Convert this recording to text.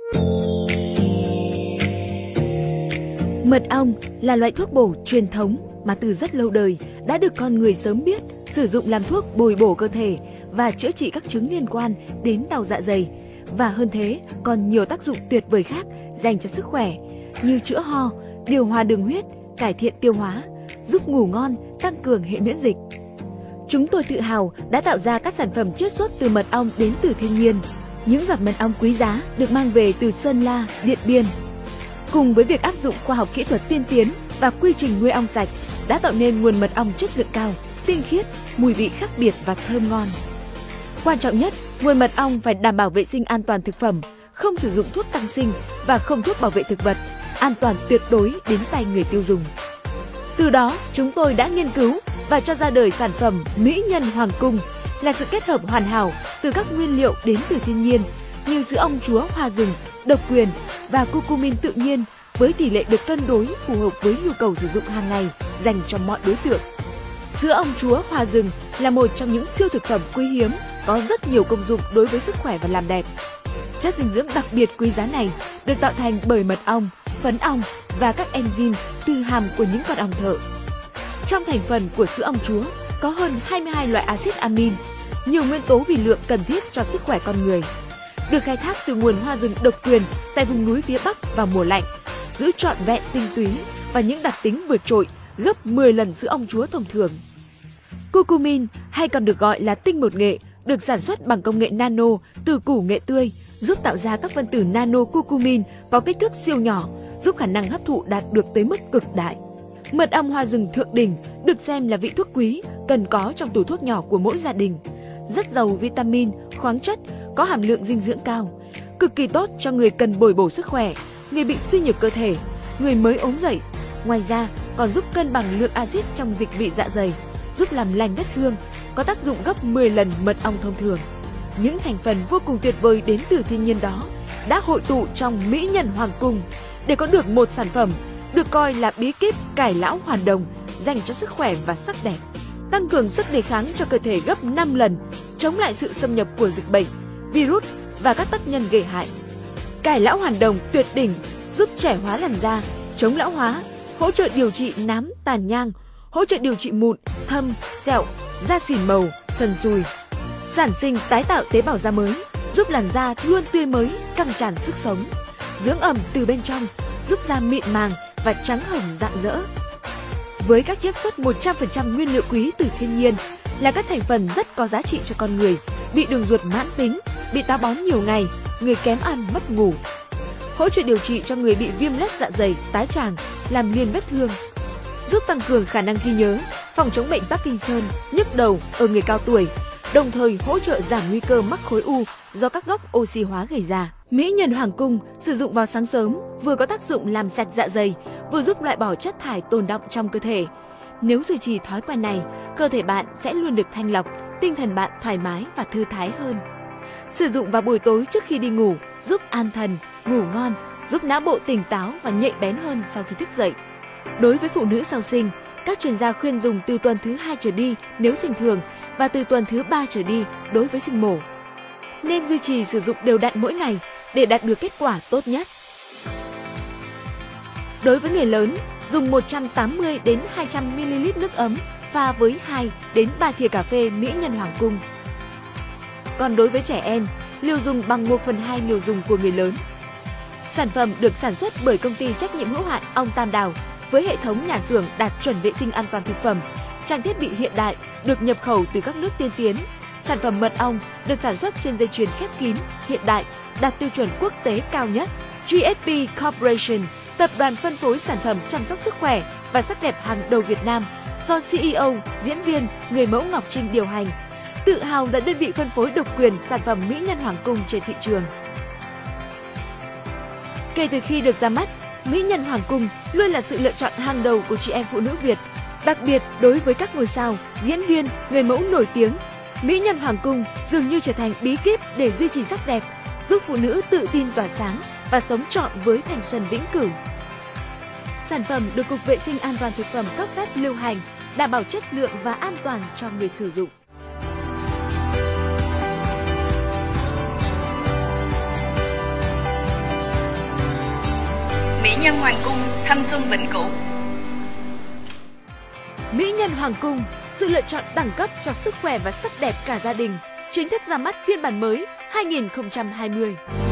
Mật ong là loại thuốc bổ truyền thống mà từ rất lâu đời đã được con người sớm biết sử dụng làm thuốc bồi bổ cơ thể và chữa trị các chứng liên quan đến đau dạ dày. Và hơn thế, còn nhiều tác dụng tuyệt vời khác dành cho sức khỏe như chữa ho, điều hòa đường huyết, cải thiện tiêu hóa, giúp ngủ ngon, tăng cường hệ miễn dịch. Chúng tôi tự hào đã tạo ra các sản phẩm chiết xuất từ mật ong đến từ thiên nhiên. Những giọt mật ong quý giá được mang về từ Sơn La, Điện Biên. Cùng với việc áp dụng khoa học kỹ thuật tiên tiến và quy trình nuôi ong sạch đã tạo nên nguồn mật ong chất lượng cao, tinh khiết, mùi vị khác biệt và thơm ngon. Quan trọng nhất, nguồn mật ong phải đảm bảo vệ sinh an toàn thực phẩm, không sử dụng thuốc tăng sinh và không thuốc bảo vệ thực vật, an toàn tuyệt đối đến tay người tiêu dùng. Từ đó, chúng tôi đã nghiên cứu và cho ra đời sản phẩm Mỹ Nhân Hoàng Cung là sự kết hợp hoàn hảo từ các nguyên liệu đến từ thiên nhiên như sữa ong chúa hoa rừng, độc quyền và curcumin tự nhiên với tỷ lệ được cân đối phù hợp với nhu cầu sử dụng hàng ngày dành cho mọi đối tượng. Sữa ong chúa hoa rừng là một trong những siêu thực phẩm quý hiếm có rất nhiều công dụng đối với sức khỏe và làm đẹp. Chất dinh dưỡng đặc biệt quý giá này được tạo thành bởi mật ong, phấn ong và các enzyme từ hàm của những con ong thợ. Trong thành phần của sữa ong chúa có hơn 22 loại axit amin, nhiều nguyên tố vi lượng cần thiết cho sức khỏe con người. Được khai thác từ nguồn hoa rừng độc quyền tại vùng núi phía Bắc vào mùa lạnh, giữ trọn vẹn tinh túy và những đặc tính vượt trội gấp 10 lần sữa ong chúa thông thường. Curcumin hay còn được gọi là tinh bột nghệ được sản xuất bằng công nghệ nano từ củ nghệ tươi, giúp tạo ra các phân tử nano curcumin có kích thước siêu nhỏ, giúp khả năng hấp thụ đạt được tới mức cực đại. Mật ong hoa rừng thượng đỉnh được xem là vị thuốc quý cần có trong tủ thuốc nhỏ của mỗi gia đình. Rất giàu vitamin, khoáng chất, có hàm lượng dinh dưỡng cao, cực kỳ tốt cho người cần bồi bổ sức khỏe, người bị suy nhược cơ thể, người mới ốm dậy. Ngoài ra, còn giúp cân bằng lượng axit trong dịch vị dạ dày, giúp làm lành vết thương, có tác dụng gấp 10 lần mật ong thông thường. Những thành phần vô cùng tuyệt vời đến từ thiên nhiên đó đã hội tụ trong Mỹ Nhân Hoàng Cung để có được một sản phẩm được coi là bí kíp cải lão hoàn đồng dành cho sức khỏe và sắc đẹp, tăng cường sức đề kháng cho cơ thể gấp 5 lần, chống lại sự xâm nhập của dịch bệnh, virus và các tác nhân gây hại. Cải lão hoàn đồng tuyệt đỉnh giúp trẻ hóa làn da, chống lão hóa, hỗ trợ điều trị nám, tàn nhang, hỗ trợ điều trị mụn, thâm, sẹo, da xỉn màu, sần sùi, sản sinh tái tạo tế bào da mới, giúp làn da luôn tươi mới, căng tràn sức sống, dưỡng ẩm từ bên trong, giúp da mịn màng và trắng hồng rạng rỡ. Với các chiết xuất 100% nguyên liệu quý từ thiên nhiên, là các thành phần rất có giá trị cho con người bị đường ruột mãn tính, bị táo bón nhiều ngày, người kém ăn mất ngủ. Hỗ trợ điều trị cho người bị viêm loét dạ dày, tái tràng, làm liền vết thương, giúp tăng cường khả năng ghi nhớ, phòng chống bệnh Parkinson, nhức đầu ở người cao tuổi, đồng thời hỗ trợ giảm nguy cơ mắc khối u do các gốc oxy hóa gây ra. Mỹ Nhân Hoàng Cung sử dụng vào sáng sớm vừa có tác dụng làm sạch dạ dày, vừa giúp loại bỏ chất thải tồn đọng trong cơ thể. Nếu duy trì thói quen này, cơ thể bạn sẽ luôn được thanh lọc, tinh thần bạn thoải mái và thư thái hơn. Sử dụng vào buổi tối trước khi đi ngủ giúp an thần, ngủ ngon, giúp não bộ tỉnh táo và nhạy bén hơn sau khi thức dậy. Đối với phụ nữ sau sinh, các chuyên gia khuyên dùng từ tuần thứ 2 trở đi nếu sinh thường và từ tuần thứ 3 trở đi đối với sinh mổ. Nên duy trì sử dụng đều đặn mỗi ngày để đạt được kết quả tốt nhất. Đối với người lớn, dùng 180 đến 200 ml nước ấm pha với 2 đến 3 thìa cà phê Mỹ Nhân Hoàng Cung. Còn đối với trẻ em, liều dùng bằng 1/2 liều dùng của người lớn. Sản phẩm được sản xuất bởi công ty trách nhiệm hữu hạn Ong Tam Đào với hệ thống nhà xưởng đạt chuẩn vệ sinh an toàn thực phẩm, trang thiết bị hiện đại, được nhập khẩu từ các nước tiên tiến. Sản phẩm mật ong được sản xuất trên dây chuyền khép kín, hiện đại, đạt tiêu chuẩn quốc tế cao nhất. GSP Corporation, tập đoàn phân phối sản phẩm chăm sóc sức khỏe và sắc đẹp hàng đầu Việt Nam, do CEO, diễn viên, người mẫu Ngọc Trinh điều hành, tự hào là đơn vị phân phối độc quyền sản phẩm Mỹ Nhân Hoàng Cung trên thị trường. Kể từ khi được ra mắt, Mỹ Nhân Hoàng Cung luôn là sự lựa chọn hàng đầu của chị em phụ nữ Việt. Đặc biệt đối với các ngôi sao, diễn viên, người mẫu nổi tiếng, Mỹ Nhân Hoàng Cung dường như trở thành bí kíp để duy trì sắc đẹp, giúp phụ nữ tự tin tỏa sáng và sống trọn với thanh xuân vĩnh cửu. Sản phẩm được Cục Vệ sinh An toàn thực phẩm cấp phép lưu hành, đảm bảo chất lượng và an toàn cho người sử dụng. nhân Hoàng Cung, thanh xuân vĩnh cửu. Mỹ nhân Hoàng Cung, sự lựa chọn đẳng cấp cho sức khỏe và sắc đẹp cả gia đình, chính thức ra mắt phiên bản mới 2020.